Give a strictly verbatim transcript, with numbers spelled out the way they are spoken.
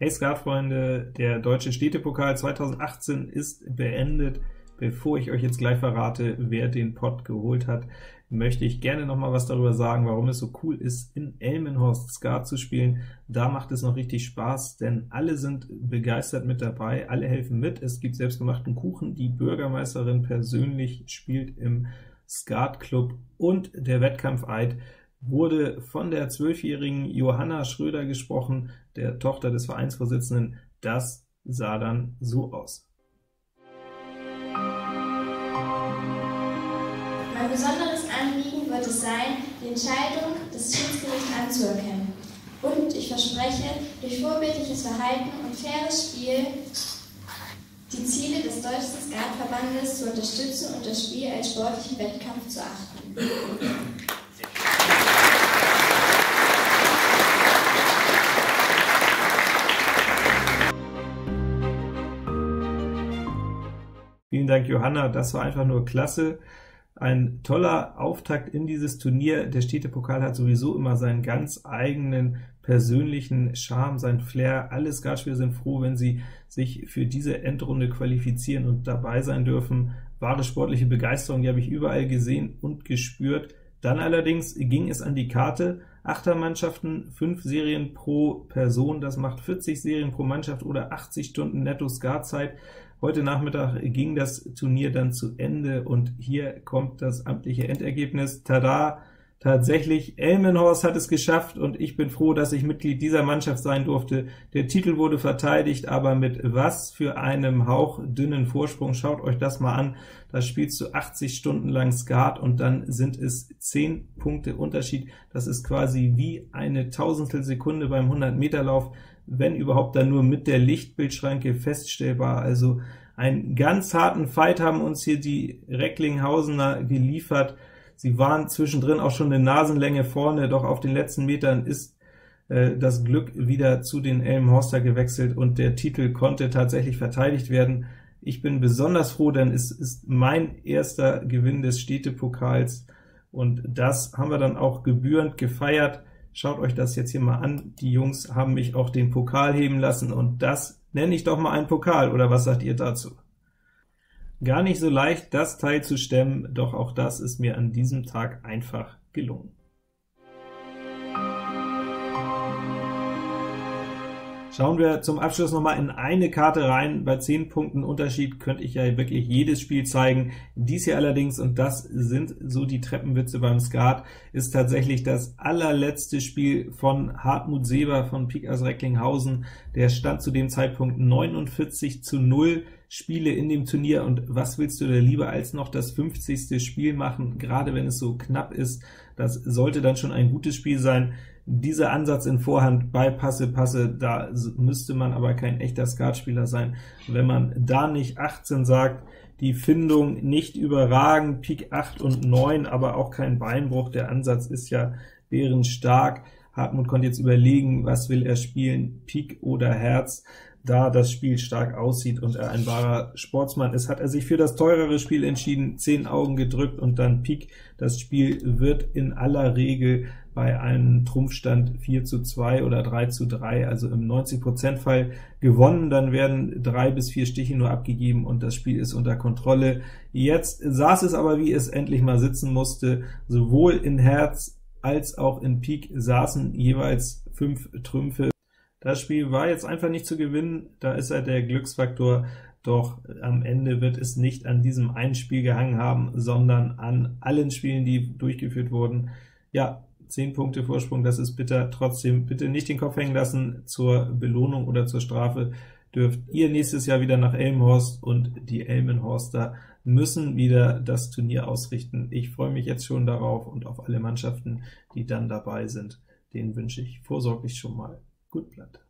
Hey Skatfreunde, der Deutsche Städtepokal zweitausendachtzehn ist beendet. Bevor ich euch jetzt gleich verrate, wer den Pott geholt hat, möchte ich gerne noch mal was darüber sagen, warum es so cool ist, in Elmenhorst Skat zu spielen. Da macht es noch richtig Spaß, denn alle sind begeistert mit dabei, alle helfen mit. Es gibt selbstgemachten Kuchen, die Bürgermeisterin persönlich spielt im Skatclub, und der Wettkampfeid wurde von der zwölfjährigen Johanna Schröder gesprochen, der Tochter des Vereinsvorsitzenden. Das sah dann so aus. Mein besonderes Anliegen wird es sein, die Entscheidung des Schiedsgerichts anzuerkennen. Und ich verspreche, durch vorbildliches Verhalten und faires Spiel die Ziele des Deutschen Skatverbandes zu unterstützen und das Spiel als sportlichen Wettkampf zu achten. Vielen Dank, Johanna, das war einfach nur klasse. Ein toller Auftakt in dieses Turnier. Der Städtepokal hat sowieso immer seinen ganz eigenen persönlichen Charme, sein Flair. Alle Skatspieler sind froh, wenn sie sich für diese Endrunde qualifizieren und dabei sein dürfen. Wahre sportliche Begeisterung, die habe ich überall gesehen und gespürt. Dann allerdings ging es an die Karte. Achtermannschaften, fünf Serien pro Person, das macht vierzig Serien pro Mannschaft oder achtzig Stunden netto Skatzeit. Heute Nachmittag ging das Turnier dann zu Ende, und hier kommt das amtliche Endergebnis. Tada! Tatsächlich, Elmenhorst hat es geschafft, und ich bin froh, dass ich Mitglied dieser Mannschaft sein durfte. Der Titel wurde verteidigt, aber mit was für einem hauchdünnen Vorsprung. Schaut euch das mal an. Da spielst du achtzig Stunden lang Skat, und dann sind es zehn Punkte Unterschied. Das ist quasi wie eine Tausendstel Sekunde beim hundert Meter Lauf, wenn überhaupt dann nur mit der Lichtbildschranke feststellbar. Also einen ganz harten Fight haben uns hier die Recklinghausener geliefert. Sie waren zwischendrin auch schon eine Nasenlänge vorne, doch auf den letzten Metern ist äh, das Glück wieder zu den Elmenhorster gewechselt, und der Titel konnte tatsächlich verteidigt werden. Ich bin besonders froh, denn es ist mein erster Gewinn des Städtepokals, und das haben wir dann auch gebührend gefeiert. Schaut euch das jetzt hier mal an. Die Jungs haben mich auch den Pokal heben lassen, und das nenne ich doch mal einen Pokal, oder was sagt ihr dazu? Gar nicht so leicht, das Teil zu stemmen, doch auch das ist mir an diesem Tag einfach gelungen. Schauen wir zum Abschluss noch mal in eine Karte rein. Bei zehn Punkten Unterschied könnte ich ja wirklich jedes Spiel zeigen. Dies hier allerdings, und das sind so die Treppenwitze beim Skat, ist tatsächlich das allerletzte Spiel von Hartmut Seber von Pik aus Recklinghausen. Der stand zu dem Zeitpunkt neunundvierzig zu null Spiele in dem Turnier, und was willst du da lieber als noch das fünfzigste Spiel machen, gerade wenn es so knapp ist? Das sollte dann schon ein gutes Spiel sein. Dieser Ansatz in Vorhand bei Passe, Passe, da müsste man aber kein echter Skatspieler sein, wenn man da nicht achtzehn sagt. Die Findung nicht überragend, Pik acht und neun, aber auch kein Beinbruch. Der Ansatz ist ja bärenstark. Hartmut konnte jetzt überlegen, was will er spielen, Pik oder Herz. Da das Spiel stark aussieht und er ein wahrer Sportsmann ist, hat er sich für das teurere Spiel entschieden, zehn Augen gedrückt und dann Pik. Das Spiel wird in aller Regel bei einem Trumpfstand vier zu zwei oder drei zu drei, also im neunzig Prozent Fall gewonnen. Dann werden drei bis vier Stiche nur abgegeben, und das Spiel ist unter Kontrolle. Jetzt saß es aber, wie es endlich mal sitzen musste. Sowohl in Herz als auch in Pik saßen jeweils fünf Trümpfe. Das Spiel war jetzt einfach nicht zu gewinnen, da ist halt der Glücksfaktor, doch am Ende wird es nicht an diesem einen Spiel gehangen haben, sondern an allen Spielen, die durchgeführt wurden. Ja, zehn Punkte Vorsprung, das ist bitter. Trotzdem bitte nicht den Kopf hängen lassen. Zur Belohnung oder zur Strafe dürft ihr nächstes Jahr wieder nach Elmenhorst, und die Elmenhorster müssen wieder das Turnier ausrichten. Ich freue mich jetzt schon darauf und auf alle Mannschaften, die dann dabei sind. Denen wünsche ich vorsorglich schon mal Gut Blatt.